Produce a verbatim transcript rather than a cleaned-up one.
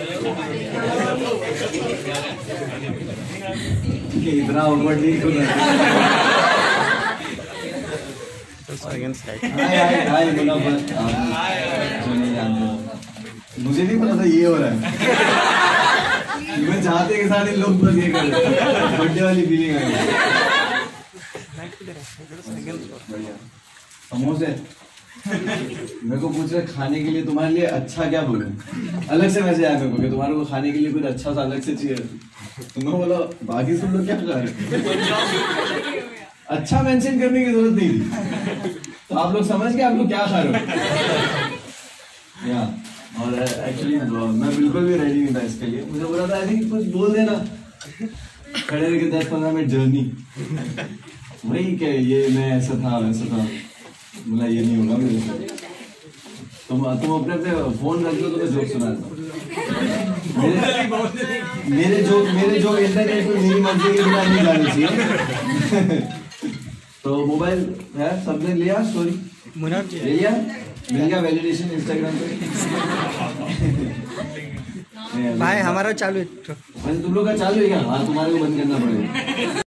इतना ऑकवर्ड नहीं सुना। हाय हाय हाय बोला बस जो नहीं जानते। मुझे नहीं पता था ये हो रहा है। मैं चाहते के साथ लोग बस ये कर रहे हैं। बर्थडे वाली फीलिंग आ गई। समोसे मेरे को पूछ रहे खाने के लिए तुम्हारे लिए अच्छा क्या बोलूं? अलग से मैसेज आया मेरे को कि तुम्हारे को खाने के लिए कुछ अच्छा सा अलग से चाहिए। तुमने बोला बाकी सब लोग क्या खा रहे? अच्छा मेंशन करने की जरूरत नहीं थी। तो आप लोग समझ गए आप लोग क्या खा रहे हो? या और एक्चुअली मैं बिल्कुल भी रेडी नहीं था इसके लिए। मुझे बोला था ऐसे कुछ बोल देना, खड़े रह के दस पंद्रह मिनट जर्नी वही क्या ये मैं ऐसा था वैसा था। बोला ये नहीं होगा मेरे से। तुम तुम अपने अपने फोन रख लो तो मैं जोक सुनाता हूँ। मेरे मेरे जोक मेरे जोक इंटरनेट पर मेरी मर्जी के बिना नहीं जानी चाहिए। तो मोबाइल है सबने लिया स्टोरी ले लिया मिल गया वैलिडेशन इंस्टाग्राम पे। भाई हमारा चालू है। तुम लोग का चालू है क्या? हाँ तुम्हारे को बंद करना पड़ेगा।